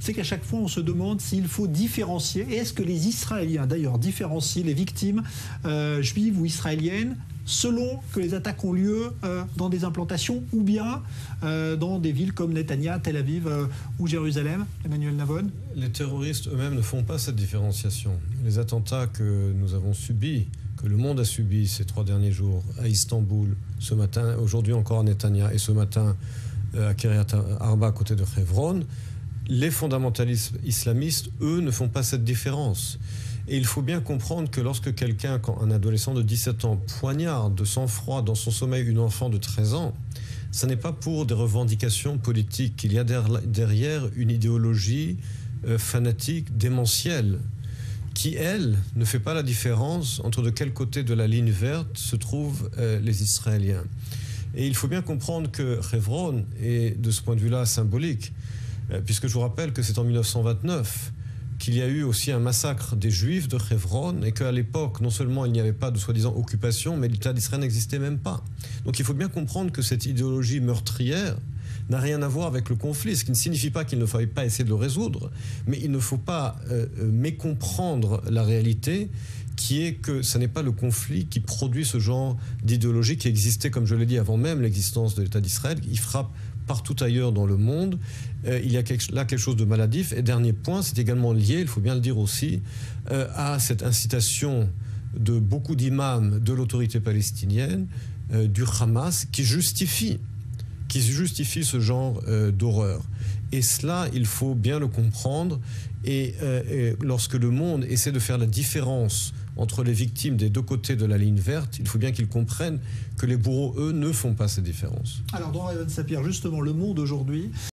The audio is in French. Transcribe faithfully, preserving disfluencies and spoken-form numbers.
c'est qu'à chaque fois, on se demande s'il faut différencier. Et est-ce que les Israéliens, d'ailleurs, différencient les victimes euh, juives ou israéliennes selon que les attaques ont lieu euh, dans des implantations ou bien euh, dans des villes comme Netanya, Tel Aviv euh, ou Jérusalem? Emmanuel Navon. Les terroristes eux-mêmes ne font pas cette différenciation. Les attentats que nous avons subis, que le monde a subis ces trois derniers jours à Istanbul, ce matin, aujourd'hui encore à Netanya et ce matin euh, à Kiryat Arba à côté de Hebron, les fondamentalistes islamistes, eux, ne font pas cette différence. Et il faut bien comprendre que lorsque quelqu'un, un adolescent de dix-sept ans, poignarde de sang-froid dans son sommeil une enfant de treize ans, ce n'est pas pour des revendications politiques. Il y a derrière une idéologie euh, fanatique, démentielle, qui, elle, ne fait pas la différence entre de quel côté de la ligne verte se trouvent euh, les Israéliens. Et il faut bien comprendre que Hebron est, de ce point de vue-là, symbolique, euh, puisque je vous rappelle que c'est en mille neuf cent vingt-neuf qu'il y a eu aussi un massacre des Juifs de Hebron et qu'à l'époque, non seulement il n'y avait pas de soi-disant occupation, mais l'État d'Israël n'existait même pas. Donc il faut bien comprendre que cette idéologie meurtrière n'a rien à voir avec le conflit, ce qui ne signifie pas qu'il ne fallait pas essayer de le résoudre, mais il ne faut pas euh, mécomprendre la réalité qui est que ce n'est pas le conflit qui produit ce genre d'idéologie qui existait, comme je l'ai dit, avant même l'existence de l'État d'Israël. Il frappe partout ailleurs dans le monde. Euh, il y a quelque, là quelque chose de maladif. Et dernier point, c'est également lié, il faut bien le dire aussi, euh, à cette incitation de beaucoup d'imams de l'autorité palestinienne, euh, du Hamas, qui justifie, qui justifie ce genre euh, d'horreur. Et cela, il faut bien le comprendre. Et, euh, et lorsque le monde essaie de faire la différence entre les victimes des deux côtés de la ligne verte, il faut bien qu'ils comprennent que les bourreaux, eux, ne font pas ces différences. Alors, dans Evan Sapir, justement, le monde aujourd'hui